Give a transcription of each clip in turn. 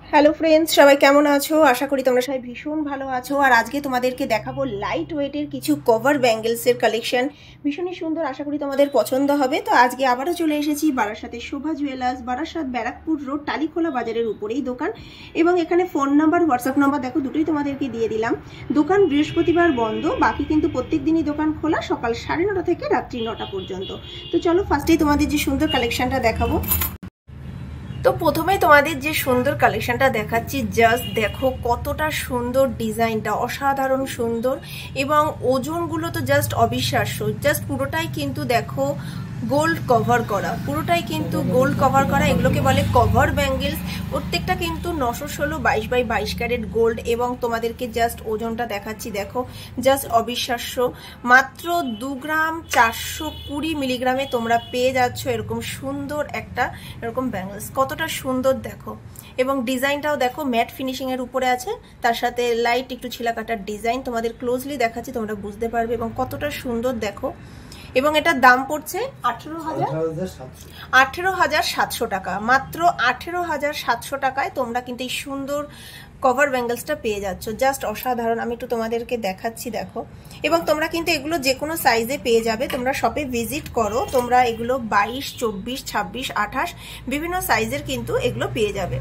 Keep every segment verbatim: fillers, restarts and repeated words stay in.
Hello friends, সবাই কেমন আছো? আশা করি তোমরা সবাই ভীষণ ভালো আছো। আর আজকে তোমাদেরকে দেখাবো লাইট ওয়েটের কিছু কভার ব্যাঙ্গেলসের কালেকশন। ভীষণই সুন্দর, আশা করি তোমাদের পছন্দ হবে। তো আজকে আবারও চলে এসেছি বারাসাতের শোভা জুয়েলার্স, বারাসাত ব্যারাকপুর রোড, টালিখোলা বাজারের উপরেই দোকান। এবং এখানে ফোন নাম্বার, হোয়াটসঅ্যাপ নাম্বার দেখো দুটোই তোমাদেরকে দিয়ে দিলাম। দোকান বৃহস্পতিবার বন্ধ, বাকি কিন্তু প্রত্যেক দিনই দোকান খোলা, সকাল সাড়ে নটা থেকে রাত্রি নটা পর্যন্ত। তো চলো ফার্স্টেই তোমাদের যে সুন্দর কালেকশনটা দেখাবো। তো প্রথমেই তোমাদের যে সুন্দর কালেকশনটা দেখাচ্ছি, জাস্ট দেখো কতটা সুন্দর ডিজাইনটা, অসাধারণ সুন্দর। এবং ওজনগুলো তো জাস্ট অবিশ্বাস্য। জাস্ট পুরোটাই কিন্তু দেখো গোল্ড কভার করা, পুরোটাই কিন্তু গোল্ড কভার করা। এগুলোকে বলে কভার ব্যাঙ্গেলস। প্রত্যেকটা কিন্তু নশো ষোলো বাইশ বাই বাইশ ক্যারেট গোল্ড। এবং তোমাদেরকে জাস্ট ওজনটা দেখাচ্ছি, দেখো জাস্ট অবিশ্বাস্য। মাত্র দু গ্রাম চারশো কুড়ি মিলিগ্রামে তোমরা পেয়ে যাচ্ছ এরকম সুন্দর একটা এরকম ব্যাঙ্গেলস। কতটা সুন্দর দেখো। এবং ডিজাইনটাও দেখো ম্যাট ফিনিশিং এর উপরে আছে, তার সাথে লাইট একটু ছিলা কাটার ডিজাইন। তোমাদের ক্লোজলি দেখাচ্ছি, তোমরা বুঝতে পারবে। এবং কতটা সুন্দর দেখো। এবং এটার দাম পড়ছে আঠেরো হাজার আঠেরো হাজার সাতশো টাকা। মাত্র আঠেরো হাজার সাতশো টাকায় তোমরা কিন্তু এই সুন্দর কভার ব্যাঙ্গেলসটা পেয়ে যাচ্ছ। জাস্ট অসাধারণ। আমি একটু তোমাদেরকে দেখাচ্ছি, দেখো। এবং তোমরা কিন্তু এগুলো যে কোনো সাইজে পেয়ে যাবে। তোমরা শপে ভিজিট করো, তোমরা এগুলো বাইশ চব্বিশ ছাব্বিশ আঠাশ বিভিন্ন সাইজের কিন্তু এগুলো পেয়ে যাবে।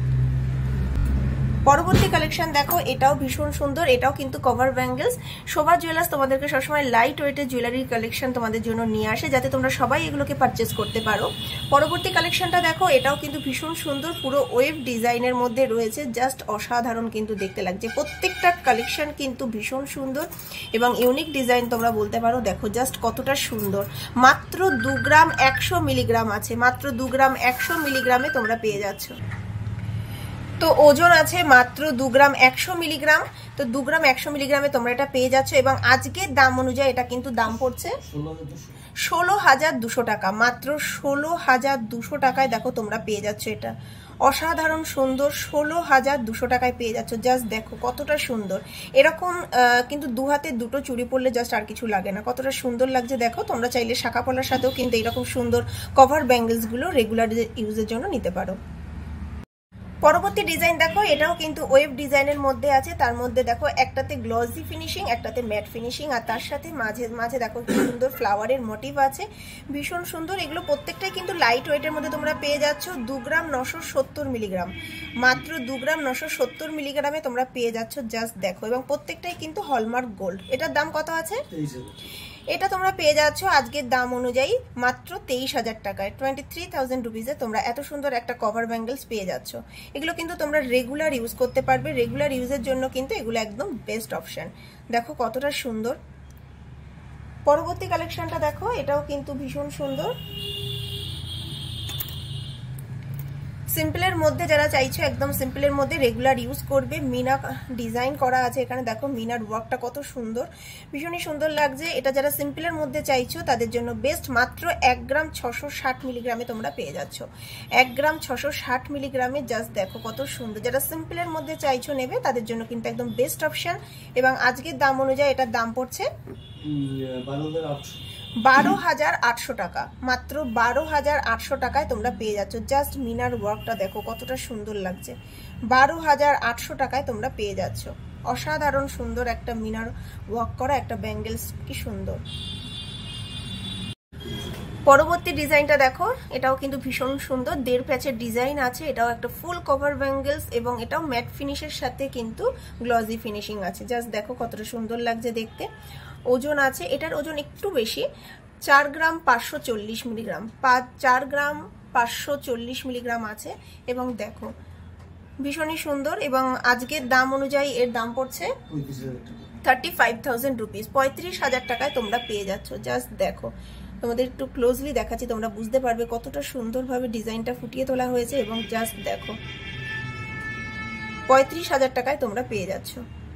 পরবর্তী কালেকশন দেখো, এটাও ভীষণ সুন্দর। এটাও কিন্তু কভার ব্যাঙ্গেলস। শোভা জুয়েলার্স তোমাদেরকে সবসময় লাইট ওয়েটের জুয়েলারির কালেকশন তোমাদের জন্য নিয়ে আসে, যাতে তোমরা সবাই এগুলোকে পারচেস করতে পারো। পরবর্তী কালেকশনটা দেখো, এটাও কিন্তু ভীষণ সুন্দর, পুরো ওয়েভ ডিজাইনের মধ্যে রয়েছে। জাস্ট অসাধারণ কিন্তু দেখতে লাগছে। প্রত্যেকটা কালেকশন কিন্তু ভীষণ সুন্দর এবং ইউনিক ডিজাইন তোমরা বলতে পারো। দেখো জাস্ট কতটা সুন্দর। মাত্র দু গ্রাম একশো মিলিগ্রাম আছে, মাত্র দু গ্রাম একশো মিলিগ্রামে তোমরা পেয়ে যাচ্ছ। তো ওজন আছে মাত্র দু গ্রাম একশো মিলিগ্রাম। তো দু গ্রাম একশো মিলিগ্রামে তোমরা এটা পেয়ে যাচ্ছ। এবং আজকের দাম অনুযায়ী এটা কিন্তু দাম পড়ছে ষোলো হাজার দুশো টাকা। মাত্র ষোলো হাজার দুশো টাকায় দেখো তোমরা পেয়ে যাচ্ছ এটা। অসাধারণ সুন্দর, ষোলো হাজার দুশো টাকায় পেয়ে যাচ্ছ। জাস্ট দেখো কতটা সুন্দর। এরকম কিন্তু দু হাতে দুটো চুড়ি পরলে জাস্ট আর কিছু লাগে না, কতটা সুন্দর লাগছে দেখো। তোমরা চাইলে শাখা পলার সাথেও কিন্তু এইরকম সুন্দর কভার ব্যাঙ্গেলসগুলো রেগুলার ইউজের জন্য নিতে পারো। পরবর্তী ডিজাইন দেখো, এটাও কিন্তু ওয়েভ ডিজাইনের মধ্যে আছে। তার মধ্যে দেখো একটাতে গ্লসি ফিনিশিং, একটাতে ম্যাট ফিনিশিং, আর তার সাথে মাঝে মাঝে দেখো সুন্দর ফ্লাওয়ারের মোটিভ আছে, ভীষণ সুন্দর। এগুলো প্রত্যেকটাই কিন্তু লাইট ওয়েটের মধ্যে তোমরা পেয়ে যাচ্ছ। দু গ্রাম নশো সত্তর মিলিগ্রাম, মাত্র দু গ্রাম নশো সত্তর মিলিগ্রামে তোমরা পেয়ে যাচ্ছ। জাস্ট দেখো। এবং প্রত্যেকটাই কিন্তু হলমার্ক গোল্ড। এটার দাম কত আছে? এটা তোমরা পেয়ে যাচ্ছ আজকের দাম অনুযায়ী মাত্র তেইশ হাজার টাকায়, টোয়েন্টি থ্রি থাউজেন্ড রুপিসে তোমরা এত সুন্দর একটা কভার ব্যাঙ্গেলস পেয়ে যাচ্ছ। এগুলো কিন্তু তোমরা রেগুলার ইউজ করতে পারবে। রেগুলার ইউজের জন্য কিন্তু এগুলো একদম বেস্ট অপশন। দেখো কতটা সুন্দর। পরবর্তী কালেকশনটা দেখো, এটাও কিন্তু ভীষণ সুন্দর। সিম্পলের মধ্যে যারা চাইছো একদম সিম্পলের মধ্যে রেগুলার ইউজ করবে, মিনা ডিজাইন করা আছে এখানে। দেখো মিনার ওয়ার্কটা কত সুন্দর, ভীষণই সুন্দর লাগছে। এটা যারা সিম্পলের মধ্যে চাইছো তাদের জন্য বেস্ট। মাত্র এক গ্রাম ছশো ষাট মিলিগ্রামে তোমরা পেয়ে যাচ্ছ। এক গ্রাম ছশো ষাট মিলিগ্রামে। জাস্ট দেখো কত সুন্দর। যারা সিম্পলের মধ্যে চাইছো নেবে তাদের জন্য কিন্তু একদম বেস্ট অপশন। এবং আজকের দাম অনুযায়ী এটার দাম পড়ছে বারো হাজার আটশো টাকা। মাত্র বারো হাজার আটশো টাকায় তোমরা পেয়ে যাচ্ছ। জাস্ট মিনার ওয়ার্কটা দেখো কতটা সুন্দর লাগছে। বারো হাজার আটশো টাকায় তোমরা পেয়ে যাচ্ছ। অসাধারণ সুন্দর একটা মিনার ওয়ার্ক করা একটা ব্যাঙ্গেলস, কি সুন্দর। পরবর্তী ডিজাইনটা দেখো, এটাও কিন্তু ভীষণ সুন্দর। দেড় প্যাচের ডিজাইন আছে। এটাও একটা ফুল কভার ব্যাঙ্গেলস এবং এটাও ম্যাট ফিনিশের সাথে কিন্তু গ্লসি ফিনিশিং আছে। জাস্ট দেখো কতটা সুন্দর লাগছে দেখতে। ওজন আছে, এটার ওজন একটু বেশি, চার গ্রাম পাঁচশো চল্লিশ মিলিগ্রাম। পাঁচ চার গ্রাম পাঁচশো চল্লিশ মিলিগ্রাম আছে। এবং দেখো ভীষণই সুন্দর। এবং আজকের দাম অনুযায়ী এর দাম পড়ছে থার্টি ফাইভ থাউজেন্ড রুপিস। পঁয়ত্রিশ হাজার টাকায় তোমরা পেয়ে যাচ্ছ। জাস্ট দেখো, তোমাদের একটু ক্লোজলি দেখাচ্ছি, তোমরা বুঝতে পারবে কতটা সুন্দরভাবে ডিজাইনটা ফুটিয়ে তোলা হয়েছে। এবং জাস্ট দেখো পঁয়ত্রিশ হাজার টাকায় তোমরা পেয়ে যাচ্ছ।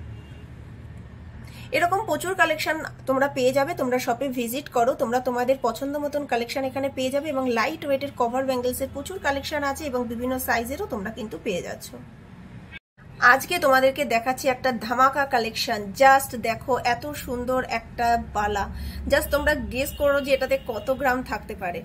এরকম প্রচুর কালেকশন তোমরা পেয়ে যাবে। তোমরা শপে ভিজিট করো, তোমরা তোমাদের পছন্দ মতন কালেকশন এখানে পেয়ে যাবে। এবং লাইট ওয়েটের কভার ব্যাঙ্গেলসের প্রচুর কালেকশন আছে এবং বিভিন্ন সাইজেরও তোমরা কিন্তু পেয়ে যাচ্ছ। আজকে তোমাদেরকে দেখাচ্ছি একটা ধামাকা কালেকশন। জাস্ট দেখো এত সুন্দর একটা বালা। জাস্ট তোমরা গেস করো যে এটাতে কত গ্রাম থাকতে পারে।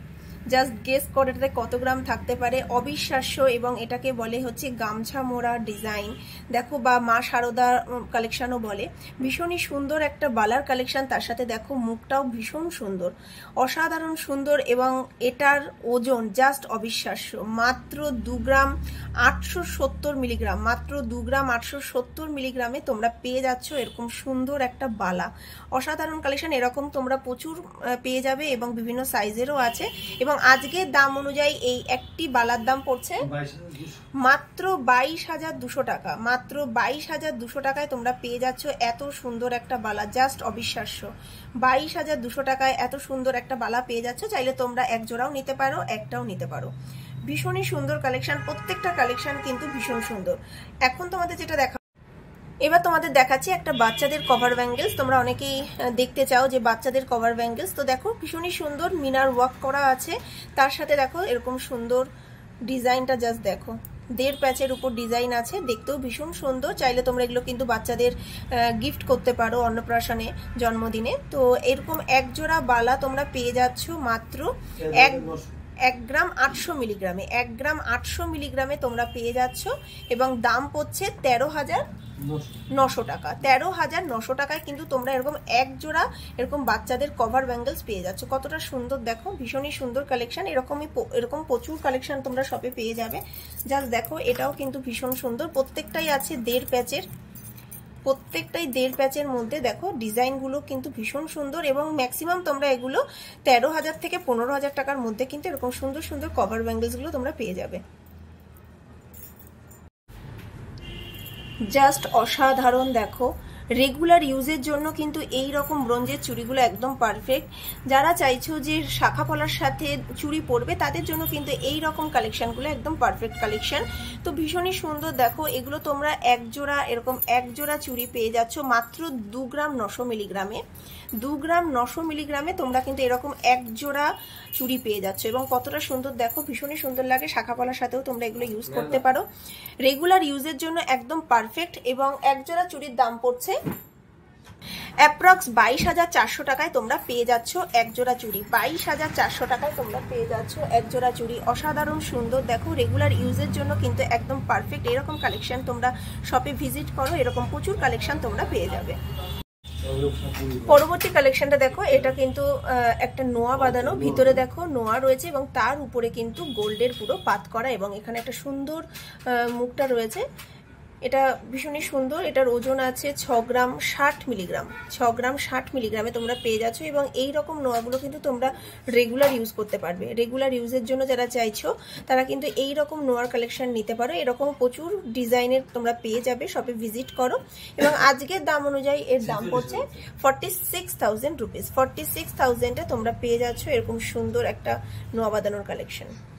জাস্ট গেস করে এটাতে কত গ্রাম থাকতে পারে, অবিশ্বাস্য। এবং এটাকে বলে হচ্ছে গামছা মোড়া ডিজাইন, দেখো, বা মা শারদা কালেকশনও বলে। ভীষণই সুন্দর একটা বালার কালেকশন, তার সাথে দেখো মুখটাও ভীষণ সুন্দর, অসাধারণ সুন্দর। এবং এটার ওজন জাস্ট অবিশ্বাস্য, মাত্র দু গ্রাম আটশো সত্তর মিলিগ্রাম, মাত্র দু গ্রাম আটশো সত্তর মিলিগ্রামে তোমরা পেয়ে যাচ্ছ এরকম সুন্দর একটা বালা। অসাধারণ কালেকশন, এরকম তোমরা প্রচুর পেয়ে যাবে এবং বিভিন্ন সাইজেরও আছে। এবং আজকের দাম অনুযায়ী এই একটি বালার দাম পড়ছে মাত্র বাইশ হাজার দুশো টাকা, মাত্র বাইশ হাজার দুশো টাকায় তোমরা পেয়ে যাচ্ছ এত সুন্দর একটা বালা, জাস্ট অবিশ্বাস্য। বাইশ হাজার দুশো টাকায় এত সুন্দর একটা বালা পেয়ে যাচ্ছ। চাইলে তোমরা এক জোড়াও নিতে পারো, একটাও নিতে পারো। ভীষণই সুন্দর কালেকশন, প্রত্যেকটা কালেকশন কিন্তু ভীষণ সুন্দর। এখন তোমাদের যেটা দেখা, এবার তোমাদের দেখাচ্ছি একটা বাচ্চাদের কভার ব্যাঙ্গেলস। তোমরা অনেকেই দেখতে চাও যে বাচ্চাদের কভার ব্যাঙ্গেলস, তো দেখো ভীষণই সুন্দর মিনার ওয়ার্ক করা আছে, তার সাথে দেখো এরকম সুন্দর ডিজাইনটা, জাস্ট দেখো দেড় প্যাচের উপর ডিজাইন আছে, দেখতেও ভীষণ সুন্দর। চাইলে তোমরা এগুলো কিন্তু বাচ্চাদের গিফট করতে পারো অন্নপ্রাশনে, জন্মদিনে। তো এরকম এক জোড়া বালা তোমরা পেয়ে যাচ্ছ মাত্র এক এক গ্রাম আটশো মিলিগ্রামে, এক গ্রাম আটশো মিলিগ্রামে তোমরা পেয়ে যাচ্ছ। এবং দাম পড়ছে তেরো হাজার নশো টাকা, তেরো হাজার নশো টাকায় কিন্তু তোমরা এরকম এক জোড়া এরকম বাচ্চাদের কভার ব্যাঙ্গেলস পেয়ে যাচ্ছ। কতটা সুন্দর দেখো, ভীষণই সুন্দর কালেকশন। এরকমই এরকম প্রচুর কালেকশন তোমরা শপে পেয়ে যাবে। জাস্ট দেখো এটাও কিন্তু ভীষণ সুন্দর, প্রত্যেকটাই আছে দেড় প্যাচের, প্রত্যেকটাই দেড় প্যাচের মধ্যে। দেখো ডিজাইনগুলো কিন্তু ভীষণ সুন্দর এবং ম্যাক্সিমাম তোমরা এগুলো তেরো হাজার থেকে পনেরো হাজার টাকার মধ্যে কিন্তু এরকম সুন্দর সুন্দর কভার ব্যাঙ্গেলসগুলো তোমরা পেয়ে যাবে। জাস্ট অসাধারণ। দেখো রেগুলার ইউজের জন্য কিন্তু এই রকম ব্রোঞ্জের চুড়িগুলো একদম পারফেক্ট। যারা চাইছো যে শাখা পলার সাথে চুড়ি পরবে তাদের জন্য কিন্তু এই রকম কালেকশনগুলো একদম পারফেক্ট কালেকশন। তো ভীষণই সুন্দর। দেখো এগুলো তোমরা এক জোড়া এরকম এক জোড়া চুড়ি পেয়ে যাচ্ছ মাত্র দু গ্রাম নশো মিলিগ্রামে, দু গ্রাম নশো মিলিগ্রামে তোমরা কিন্তু এরকম এক জোড়া চুড়ি পেয়ে যাচ্ছ। এবং কতটা সুন্দর দেখো, ভীষণই সুন্দর লাগে। শাখা পলার সাথেও তোমরা এগুলো ইউজ করতে পারো, রেগুলার ইউজের জন্য একদম পারফেক্ট। এবং এক জোড়া চুড়ির দাম পড়ছে অ্যাপ্রক্স বাইশ হাজার চারশো টাকায় তোমরা পেয়ে যাচ্ছ এক জোড়া চুড়ি, বাইশ হাজার চারশো টাকায় তোমরা পেয়ে যাচ্ছ এক জোড়া চুড়ি। অসাধারণ সুন্দর। দেখো রেগুলার ইউজের জন্য কিন্তু একদম পারফেক্ট। এরকম কালেকশন তোমরা শপে ভিজিট করো, এরকম প্রচুর কালেকশন তোমরা পেয়ে যাবে। পরবর্তী কালেকশনটা দেখো, এটা কিন্তু একটা নোয়া বাঁধানো, ভিতরে দেখো নোয়া রয়েছে এবং তার উপরে কিন্তু গোল্ডের পুরো পাত করা এবং এখানে একটা সুন্দর মুখটা রয়েছে। এটা ভীষণই সুন্দর। এটার ওজন আছে ছ গ্রাম ষাট মিলিগ্রাম, ছ গ্রাম ষাট মিলিগ্রামে তোমরা পেয়ে যাচ্ছ। এবং এই রকম নোয়াগুলো কিন্তু তোমরা রেগুলার ইউজ করতে পারবে। রেগুলার ইউজের জন্য যারা চাইছো তারা কিন্তু এই রকম নোয়ার কালেকশন নিতে পারো। এরকম প্রচুর ডিজাইনের তোমরা পেয়ে যাবে, শপে ভিজিট করো। এবং আজকের দাম অনুযায়ী এর দাম পড়ছে forty six thousand rupees, forty six থাউজেন্ডে তোমরা পেয়ে যাচ্ছ এরকম সুন্দর একটা নোয়া বাঁধানোর কালেকশন।